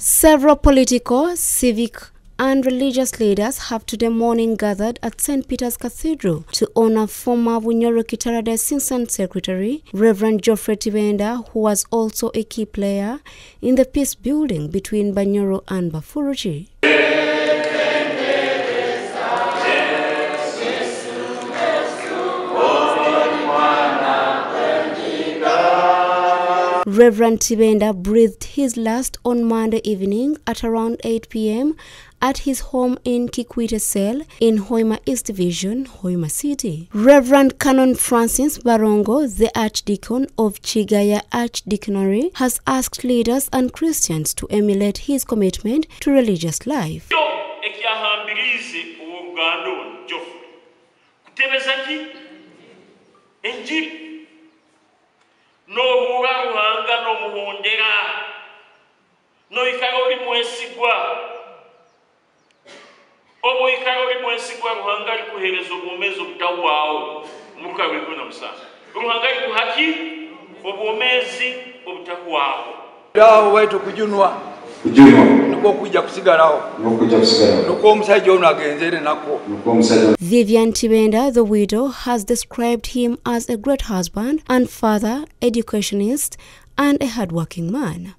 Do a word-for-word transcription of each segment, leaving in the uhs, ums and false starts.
Several political, civic and religious leaders have today morning gathered at Saint Peter's Cathedral to honor former Bunyoro Kitara Diocesan Secretary, Reverend Geoffrey Tibenda, who was also a key player in the peace building between Bunyoro and Bafuruchi. Reverend Tibenda breathed his last on Monday evening at around eight p m at his home in Kikwete Cell in Hoima East Division, Hoima City. Reverend Canon Francis Barongo, the Archdeacon of Chigaya Archdeaconry, has asked leaders and Christians to emulate his commitment to religious life. No ruhanga no muhondera no ikarori mwesigwa obo ikarori mwesigwa ruhanga likuherezo bomezo butawawo mukawe kuna musa ruhanga likuhaki obomezi obutawawo dawo wetu kujunwa kujunwa nuko kuja kusigalawo nuko kuja kusigalawo nuko omusajja ono agenzere nako nuko omusajja. Vivian Tibenda, the widow, has described him as a great husband and father, educationist, and a hardworking man.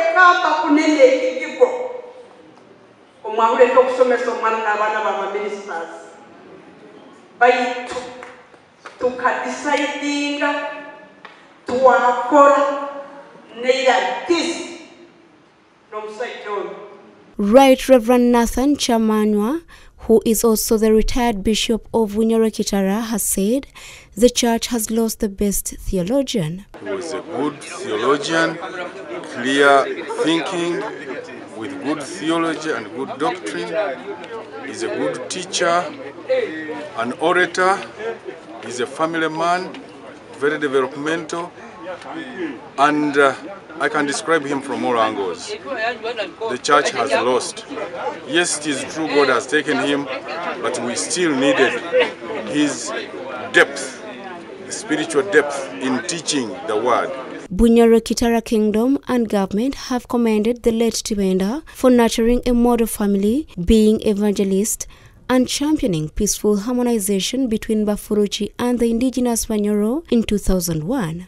Right Reverend Nathan Chamanwa, who is also the retired Bishop of Bunyoro Kitara, has said the church has lost the best theologian. He was a good theologian, clear thinking, with good theology and good doctrine. He's a good teacher, an orator. He's a family man, very developmental, and uh, I can describe him from all angles. The church has lost. Yes, it is true God has taken him, but we still needed his depth, spiritual depth in teaching the word. Bunyoro Kitara Kingdom and government have commended the late Tibenda for nurturing a model family, being evangelist, and championing peaceful harmonization between Bafuruchi and the indigenous Bunyoro in two thousand one.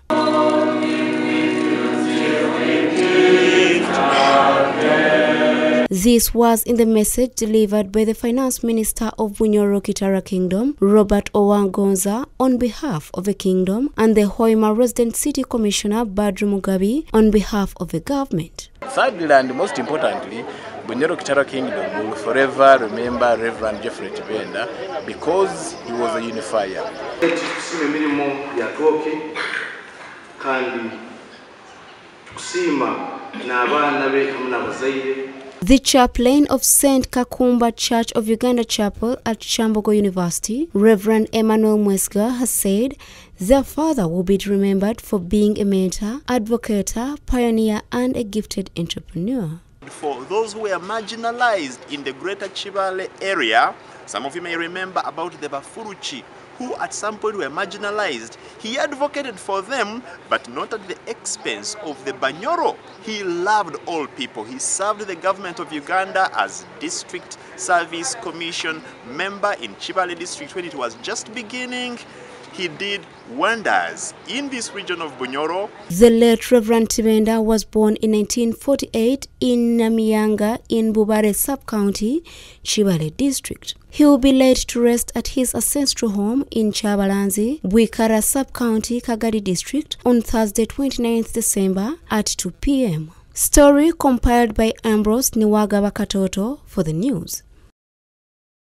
This was in the message delivered by the Finance Minister of Bunyoro Kitara Kingdom, Robert Owangonza, on behalf of the Kingdom, and the Hoima Resident City Commissioner, Badru Mugabi, on behalf of the government. Thirdly, and most importantly, Bunyoro Kitara Kingdom will forever remember Reverend Geoffrey Tibenda because he was a unifier. The chaplain of Saint Kakumba Church of Uganda Chapel at Chambogo University, Reverend Emmanuel Mwesga, has said their father will be remembered for being a mentor, advocate, pioneer, and a gifted entrepreneur. For those who were marginalized in the greater Chibale area, some of you may remember about the Bafuruchi, who at some point were marginalized. He advocated for them, but not at the expense of the Bunyoro. He loved all people. He served the government of Uganda as District Service Commission member in Chibale district when it was just beginning. He did wonders in this region of Bunyoro. The late Reverend Tibenda was born in nineteen forty-eight in Namiyanga in Bubare Sub-County, Chibale District. He will be laid to rest at his ancestral home in Chabalanzi, Bwikara Sub-County, Kagadi District on Thursday, twenty-ninth December at two p m Story compiled by Ambrose Niwaga Bakatoto for the news.